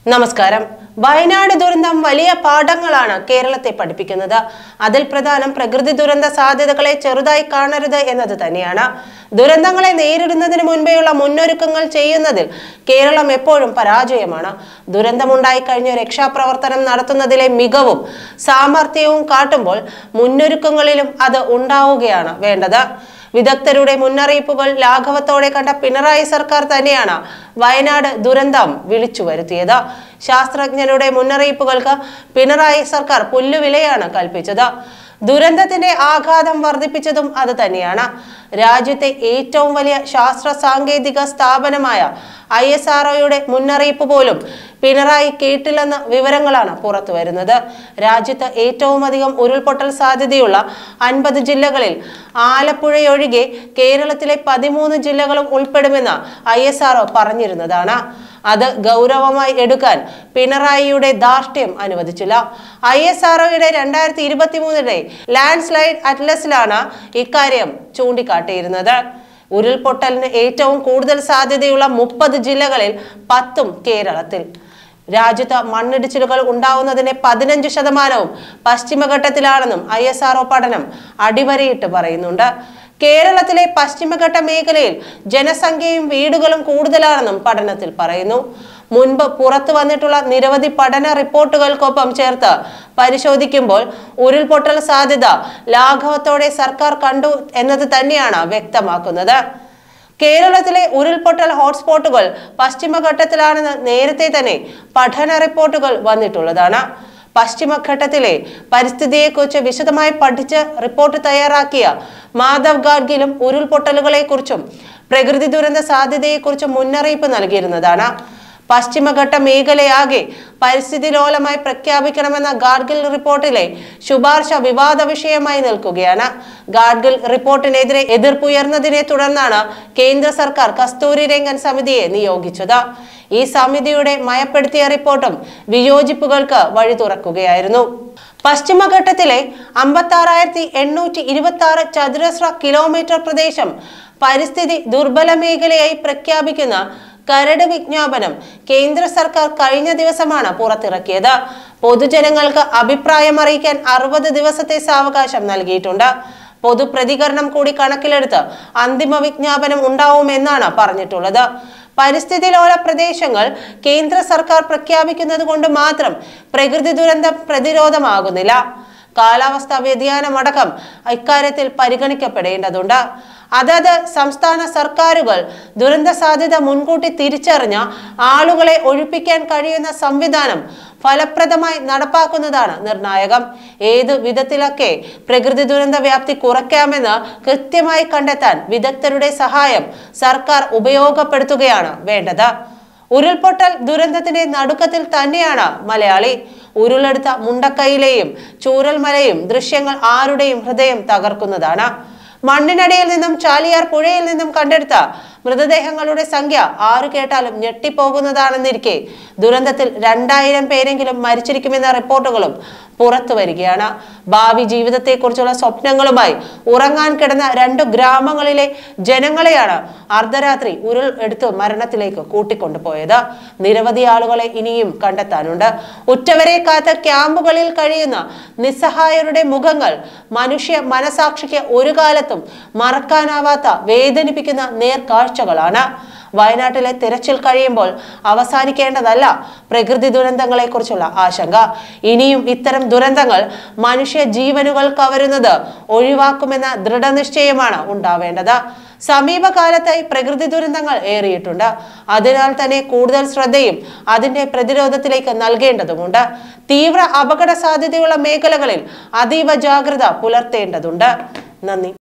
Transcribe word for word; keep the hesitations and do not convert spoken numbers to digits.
നമസ്കാരം. വയനാട് ദുരന്തം വലിയ പാഠങ്ങളാണ് കേരളത്തെ പഠിപ്പിക്കുന്നത്. അതിൽ പ്രധാനം പ്രകൃതി ദുരന്ത സാധ്യതകളെ ചെറുതായി കാണരുത് എന്നത് തന്നെയാണ്. ദുരന്തങ്ങളെ നേരിടുന്നതിന് മുൻപേയുള്ള മുന്നൊരുക്കങ്ങൾ ചെയ്യുന്നതിൽ കേരളം എപ്പോഴും പരാജയമാണ്. ദുരന്തമുണ്ടായി കഴിഞ്ഞ രക്ഷാപ്രവർത്തനം നടത്തുന്നതിലെ മികവും സാമർത്ഥ്യവും കാട്ടുമ്പോൾ മുന്നൊരുക്കങ്ങളിലും അത് ഉണ്ടാവുകയാണ് വേണ്ടത്. വിദഗ്ധരുടെ മുന്നറിയിപ്പുകൾ ലാഘവത്തോടെ കണ്ട പിണറായി സർക്കാർ തന്നെയാണ് വയനാട് ദുരന്തം വിളിച്ചു വരുത്തിയത്. ശാസ്ത്രജ്ഞരുടെ മുന്നറിയിപ്പുകൾക്ക് പിണറായി സർക്കാർ പുല്ലുവിലയാണ് കൽപ്പിച്ചത്. ദുരന്തത്തിന്റെ ആഘാതം വർദ്ധിപ്പിച്ചതും അത് തന്നെയാണ്. രാജ്യത്തെ ഏറ്റവും വലിയ ശാസ്ത്ര സാങ്കേതിക സ്ഥാപനമായ ഐ എസ് ആർ ഒയുടെ മുന്നറിയിപ്പ് പോലും പിണറായി കേട്ടില്ലെന്ന വിവരങ്ങളാണ് പുറത്തു വരുന്നത്. രാജ്യത്ത് ഏറ്റവും അധികം ഉരുൾപൊട്ടൽ സാധ്യതയുള്ള അൻപത് ജില്ലകളിൽ ആലപ്പുഴയൊഴികെ കേരളത്തിലെ പതിമൂന്ന് ജില്ലകളും ഉൾപ്പെടുമെന്ന് ഐ എസ് ആർ ഒ പറഞ്ഞിരുന്നതാണ്. അത് ഗൗരവമായി എടുക്കാൻ പിണറായിയുടെ ധാർഷ്ട്യം അനുവദിച്ചില്ല. ഐ എസ് ആർ ഒയുടെ രണ്ടായിരത്തി ഇരുപത്തി മൂന്നിലെ ലാൻഡ് സ്ലൈഡ് അറ്റ്ലസിലാണ് ഇക്കാര്യം ചൂണ്ടിക്കാട്ടിയിരുന്നത്. ഉരുൾപൊട്ടലിന് ഏറ്റവും കൂടുതൽ സാധ്യതയുള്ള മുപ്പത് ജില്ലകളിൽ പത്തും കേരളത്തിൽ. രാജ്യത്ത് മണ്ണിടിച്ചിലുകൾ ഉണ്ടാവുന്നതിന്റെ പതിനഞ്ച് ശതമാനവും പശ്ചിമഘട്ടത്തിലാണെന്നും ഐ എസ് ആർ ഒ പഠനം അടിവരയിട്ട് പറയുന്നുണ്ട്. കേരളത്തിലെ പശ്ചിമഘട്ട മേഖലയിൽ ജനസംഖ്യയും വീടുകളും കൂടുതലാണെന്നും പഠനത്തിൽ പറയുന്നു. മുൻപ് പുറത്തു വന്നിട്ടുള്ള നിരവധി പഠന റിപ്പോർട്ടുകൾക്കൊപ്പം ചേർത്ത് പരിശോധിക്കുമ്പോൾ ഉരുൾപൊട്ടൽ സാധ്യത ലാഘവത്തോടെ സർക്കാർ കണ്ടു എന്നത് തന്നെയാണ് വ്യക്തമാക്കുന്നത്. കേരളത്തിലെ ഉരുൾപൊട്ടൽ ഹോട്ട്സ്പോട്ടുകൾ പശ്ചിമഘട്ടത്തിലാണെന്ന് നേരത്തെ തന്നെ പഠന റിപ്പോർട്ടുകൾ വന്നിട്ടുള്ളതാണ്. പശ്ചിമഘട്ടത്തിലെ പരിസ്ഥിതിയെക്കുറിച്ച് വിശദമായി പഠിച്ച് റിപ്പോർട്ട് തയ്യാറാക്കിയ മാധവ് ഗാഡ്ഗിലും ഉരുൾപൊട്ടലുകളെ കുറിച്ചും പ്രകൃതി ദുരന്ത സാധ്യതയെക്കുറിച്ചും മുന്നറിയിപ്പ് നൽകിയിരുന്നതാണ്. പശ്ചിമഘട്ട മേഖലയാകെ പരിസ്ഥിതി ലോലമായി പ്രഖ്യാപിക്കണമെന്ന ഗാഡ്ഗിൽ റിപ്പോർട്ടിലെ ശുപാർശ വിവാദ വിഷയമായി നിൽക്കുകയാണ്. ഗാഡ്ഗിൽ റിപ്പോർട്ടിനെതിരെ എതിർപ്പുയർന്നതിനെ തുടർന്നാണ് കേന്ദ്ര സർക്കാർ കസ്തൂരി രംഗൻ സമിതിയെ നിയോഗിച്ചത്. ഈ സമിതിയുടെ മയപ്പെടുത്തിയ റിപ്പോർട്ടും വിയോജിപ്പുകൾക്ക് വഴി തുറക്കുകയായിരുന്നു. പശ്ചിമഘട്ടത്തിലെ അമ്പത്തി ആറായിരത്തി എണ്ണൂറ്റി ഇരുപത്തി ആറ് ചതുരശ്ര കിലോമീറ്റർ പ്രദേശം പരിസ്ഥിതി ദുർബല മേഖലയായി പ്രഖ്യാപിക്കുന്ന കരട് വിജ്ഞാപനം കേന്ദ്ര സർക്കാർ കഴിഞ്ഞ ദിവസമാണ് പുറത്തിറക്കിയത്. പൊതുജനങ്ങൾക്ക് അഭിപ്രായം അറിയിക്കാൻ അറുപത് ദിവസത്തെ സാവകാശം നൽകിയിട്ടുണ്ട്. പൊതുപ്രതികരണം കൂടി കണക്കിലെടുത്ത് അന്തിമ വിജ്ഞാപനം ഉണ്ടാവുമെന്നാണ് പറഞ്ഞിട്ടുള്ളത്. പരിസ്ഥിതി ലോല പ്രദേശങ്ങൾ കേന്ദ്ര സർക്കാർ പ്രഖ്യാപിക്കുന്നത് കൊണ്ട് മാത്രം പ്രകൃതി ദുരന്ത പ്രതിരോധമാകുന്നില്ല. കാലാവസ്ഥാ വ്യതിയാനമടക്കം ഇക്കാര്യത്തിൽ പരിഗണിക്കപ്പെടേണ്ടതുണ്ട്. അതത് സംസ്ഥാന സർക്കാരുകൾ ദുരന്ത സാധ്യത മുൻകൂട്ടി തിരിച്ചറിഞ്ഞ ആളുകളെ ഒഴിപ്പിക്കാൻ കഴിയുന്ന സംവിധാനം ഫലപ്രദമായി നടപ്പാക്കുന്നതാണ് നിർണായകം. ഏതു വിധത്തിലൊക്കെ പ്രകൃതി ദുരന്ത വ്യാപ്തി കുറയ്ക്കാമെന്ന് കൃത്യമായി കണ്ടെത്താൻ വിദഗ്ധരുടെ സഹായം സർക്കാർ ഉപയോഗപ്പെടുത്തുകയാണ് വേണ്ടത്. ഉരുൾപൊട്ടൽ ദുരന്തത്തിന്റെ നടുക്കത്തിൽ തന്നെയാണ് മലയാളി. ഉരുളെടുത്ത മുണ്ടക്കൈയിലെയും ചൂരൽമലയും ദൃശ്യങ്ങൾ ആരുടെയും ഹൃദയം തകർക്കുന്നതാണ്. മണ്ണിനടിയിൽ നിന്നും ചാലിയാർ പുഴയിൽ നിന്നും കണ്ടെടുത്ത മൃതദേഹങ്ങളുടെ സംഖ്യ ആരു കേട്ടാലും ഞെട്ടിപ്പോകുന്നതാണെന്നിരിക്കെ ദുരന്തത്തിൽ രണ്ടായിരം പേരെങ്കിലും മരിച്ചിരിക്കുമെന്ന റിപ്പോർട്ടുകളും പുറത്തു വരികയാണ്. ഭാവി ജീവിതത്തെക്കുറിച്ചുള്ള സ്വപ്നങ്ങളുമായി ഉറങ്ങാൻ കിടന്ന രണ്ടു ഗ്രാമങ്ങളിലെ ജനങ്ങളെയാണ് അർദ്ധരാത്രി ഉരുൾ എടുത്ത് മരണത്തിലേക്ക് കൂട്ടിക്കൊണ്ടുപോയത്. നിരവധി ആളുകളെ ഇനിയും കണ്ടെത്താനുണ്ട്. ഉറ്റവരെ കാത്ത ക്യാമ്പുകളിൽ കഴിയുന്ന നിസ്സഹായരുടെ മുഖങ്ങൾ മനുഷ്യ മനസാക്ഷിക്ക് ഒരു കാലത്തും മറക്കാനാവാത്ത വേദനിപ്പിക്കുന്ന നേർക്കാഴ്ചകളാണ്. വയനാട്ടിലെ തിരച്ചിൽ കഴിയുമ്പോൾ അവസാനിക്കേണ്ടതല്ല പ്രകൃതി ദുരന്തങ്ങളെ കുറിച്ചുള്ള ആശങ്ക. ഇനിയും ഇത്തരം ദുരന്തങ്ങൾ മനുഷ്യ ജീവനുകൾ കവരുന്നത് ഒഴിവാക്കുമെന്ന ദൃഢനിശ്ചയമാണ് ഉണ്ടാവേണ്ടത്. സമീപകാലത്തായി പ്രകൃതി ദുരന്തങ്ങൾ ഏറിയിട്ടുണ്ട്. അതിനാൽ തന്നെ കൂടുതൽ ശ്രദ്ധയും അതിന്റെ പ്രതിരോധത്തിലേക്ക് നൽകേണ്ടതുണ്ട്. തീവ്ര അപകട സാധ്യതയുള്ള മേഖലകളിൽ അതീവ ജാഗ്രത പുലർത്തേണ്ടതുണ്ട്. നന്ദി.